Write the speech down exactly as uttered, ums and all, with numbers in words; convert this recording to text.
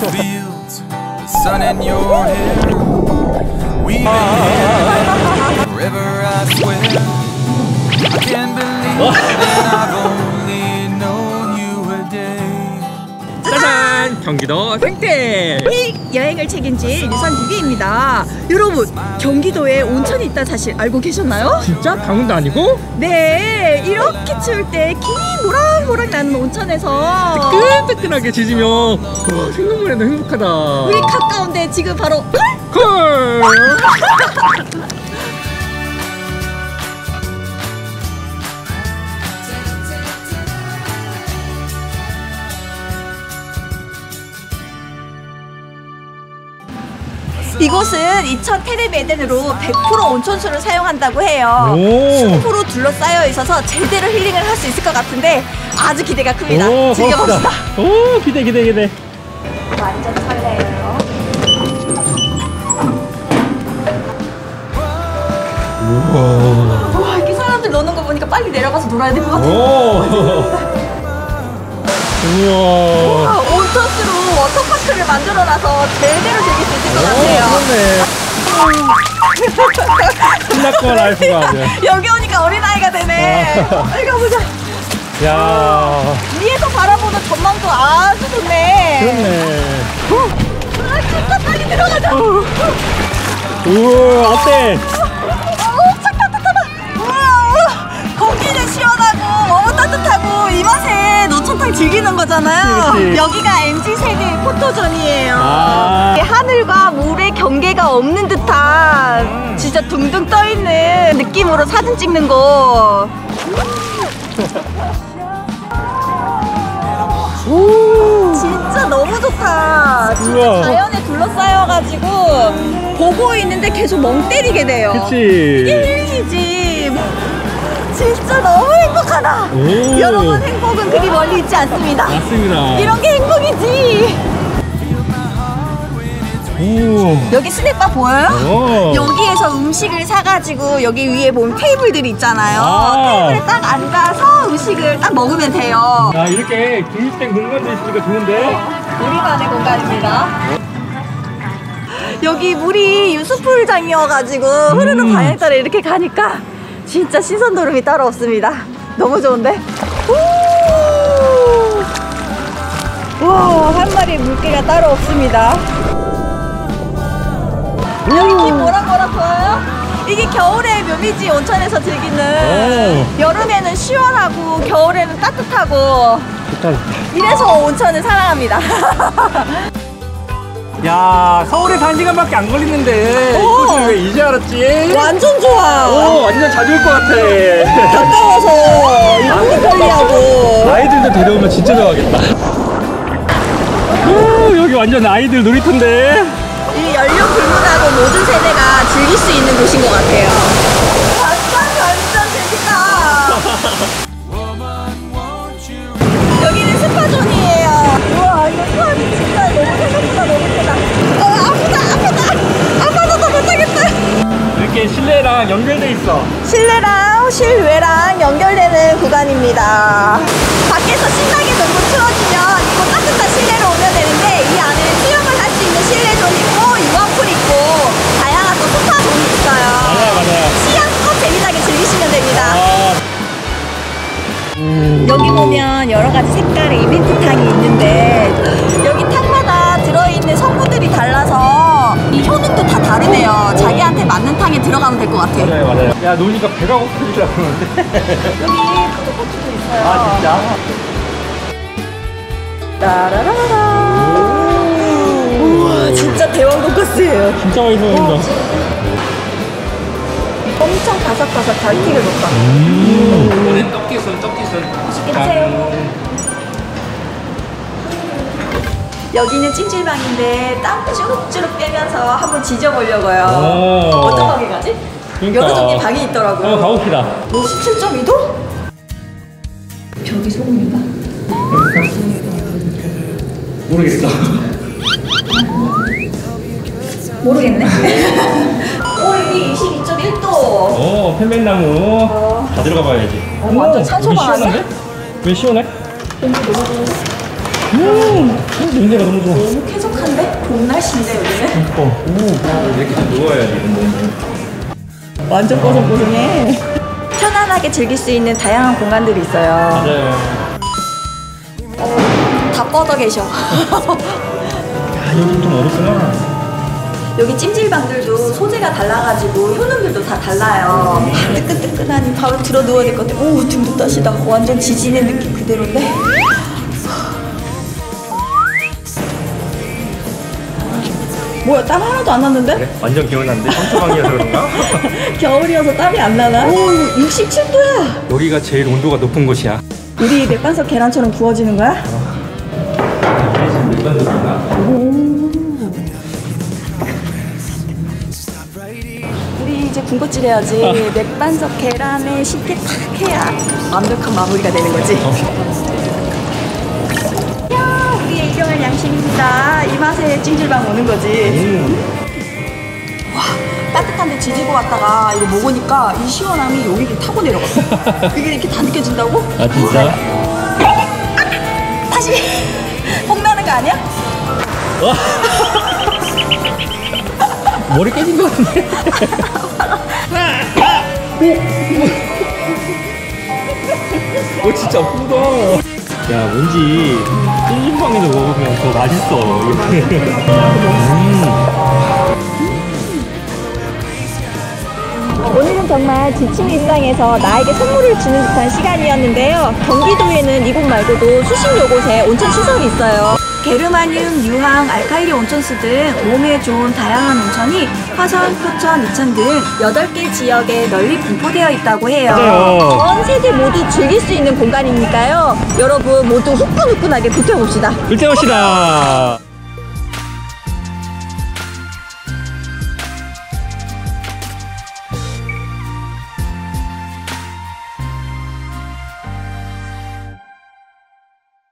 fields, the sun in your hair. We've been forever, I swear. I can't believe that I've only known you a day. 짜잔! 경기도 생태! 이 여행을 책임질 유선티비입니다. 여러분, 경기도에 온천이 있다는 사실 알고 계셨나요? 진짜? 강원도 아니고? 네, 이렇게 추울 때 긴 모락모락 나는 온천에서 뜨끈뜨끈하게 지지면 와, 생각만 해도 행복하다. 우리 가까운데 지금 바로 콜! 이곳은 이천 테레베덴으로 백 퍼센트 온천수를 사용한다고 해요. 십 퍼센트 둘러싸여 있어서 제대로 힐링을 할 수 있을 것 같은데 아주 기대가 큽니다. 오, 즐겨봅시다. 오, 기대 기대 기대. 완전 설레요. 우와. 와, 이렇게 사람들 노는 거 보니까 빨리 내려가서 놀아야 될 것 같아요. 오. 우와. 와, 온천수로 워터파크를 만들어놔서 제대로 즐길 수 있을 것 같아요. 그렇네. 신나고 라이프가 아주. 여기 오니까 어린아이가 되네. 빨리 가보자. 야. 위에서 바라보는 전망도 아주 좋네. 그렇네. 아, 진짜 빨리 들어가자. 우와, 어때? 엄청 따뜻하다. 우와, 공기는 시원하고 너무 따뜻하고 이 맛에 노천탕 즐기는 거잖아요. 그치, 그치. 여기가 엠지 세대의 포토존이에요. 아. 하늘과 물의 경계가 없는 듯한 진짜 둥둥 떠있는 느낌으로 사진 찍는 거. 오, 진짜 너무 좋다. 진짜 우와. 자연에 둘러싸여가지고 보고 있는데 계속 멍 때리게 돼요. 그치. 이게 힐링이지. 진짜 너무 행복하다. 오. 여러분, 행복은 그리 멀리 있지 않습니다. 맞습니다. 이런 게 행복이지. 오. 여기 스낵바 보여요? 오. 여기에서 음식을 사가지고 여기 위에 보면 테이블들이 있잖아요. 아. 테이블에 딱 앉아서 음식을 딱 먹으면 돼요. 야, 이렇게 독립된 공간도 있으니까 좋은데? 우리만의 공간입니다. 여기 물이 유수풀장이어가지고 흐르는 음. 방향 따라 이렇게 가니까 진짜 시선노름이 따로 없습니다. 너무 좋은데? 우! 와, 한 마리 물개가 따로 없습니다. 여기 길 모락모락 보여요? 이게 겨울의 묘미지. 온천에서 즐기는. 오. 여름에는 시원하고 겨울에는 따뜻하고. 좋다. 이래서 온천을 사랑합니다. 야, 서울에서 한 시간밖에 안 걸리는데 오. 이곳을 왜 이제 알았지? 완전 좋아. 오, 완전 자주 올 것 같아. 가까워서 이동이 편리하고. 아이들도 데려오면 진짜 좋아하겠다. 오, 여기 완전 아이들 놀이터인데. 이 연령 불문하고 모든 세대가 즐길 수 있는 곳인 것 같아요. 완전 완전 재밌다. 여기는 스파존이에요. 우와, 이거 스파존 진짜 너무 생각보다 너무 크다. 어, 아프다 아프다. 아파서 못하겠다. 이렇게 실내랑 연결돼 있어. 실내랑 실외랑 연결되는 구간입니다. 밖에서 신나게 놀고 추워지면 이곳 따뜻한 실내로 오면 되는데 이 안에 수영을 할 수 있는 실내존 있고 유아풀 있고 다양한 또 소파존이 있어요. 맞아요, 맞아요. 시향껏 재미나게 즐기시면 됩니다. 아. 음. 여기 보면 여러 가지 색깔의 이벤트탕이 있는데 여기 탕마다 들어있는 성분들이 달라서 이 효능도 다 다르대요. 자기한테 맞는 탕에 들어가면 될 것 같아요. 맞아요, 맞아요. 야, 노니까 배가 고프더라고 그러는데. 여기 포토코트도 있어요. 아, 진짜? 따라라라. 우와, 진짜 대왕 돈가스예요. 진짜 맛있어 보인다. 엄청 바삭바삭 잘 튀겨졌다. 음. 떡기순, 떡기순. 맛있게 드세요. 여기는 찜질방인데 땀 주룩주룩 빼면서 한번 지져보려고요. 오. 어떤 방에 가지? 그러니까. 여러 종류 방이 있더라고요. 한번 가봅시다. 오십칠 점 이 도? 저기 소금인가? 모르겠어. 모르겠네. 오, 여기 이십이 점 일 도. 오, 편백나무. 어. 다 들어가 봐야지. 어, 완전 산소방 아니야? 시원한데? 왜 시원해? 공기 너무 좋아. 음, 냄새가 너무 좋아. 너무 쾌적한 봄 날씨인데 여기는? 어, 오, 이렇게 좀 누워야지, 근데. 완전 뽀송뽀송해. 편안하게 즐길 수 있는 다양한 공간들이 있어요. 맞아요. 어, 다 뻗어 계셔. 아, 여기 좀 어렵구나. 여기 찜질방들도 소재가 달라가지고 효능들도 다 달라요. 뜨끈뜨끈하니 바로 들어 누워야 될 것 같아. 오, 등도 따시다. 완전 지지는 느낌 그대로인데. 뭐야, 땀 하나도 안 났는데? 그래? 완전 기억나는데? 청초방이어서 그런가? 겨울이어서 땀이 안 나나? 오, 육십칠 도야. 여기가 제일 온도가 높은 곳이야. 우리 맥반석 계란처럼 구워지는 거야? 우리 이제 군것질 해야지. 맥반석 계란에 쉽게 탁 해야 완벽한 마무리가 되는 거지. 야, 우리의 일용할 양심입니다. 이 맛에 찜질방 오는 거지. 와, 따뜻한데 지지고 왔다가 이거 먹으니까 이 시원함이 여기를 타고 내려갔어. 그게 이렇게 다 느껴진다고? 아, 진짜? 다시 뽕나는 거 아니야? 와! 머리 깨진 것 같은데? 오, 진짜 아프다. 야, 뭔지 찜질방에서 먹으면 더 맛있어. 오늘은 정말 지친 일상에서 나에게 선물을 주는 듯한 시간이었는데요. 경기도에는 이곳 말고도 수십 곳에 온천 시설이 있어요. 게르마늄, 유황, 알카이리 온천수 등 몸에 좋은 다양한 온천이 화천, 표천, 이천 등 여덟 개 지역에 널리 분포되어 있다고 해요. 맞아요. 전 세계 모두 즐길 수 있는 공간이니까요. 여러분 모두 후끈후끈하게 붙어봅시다. 불태웁시다.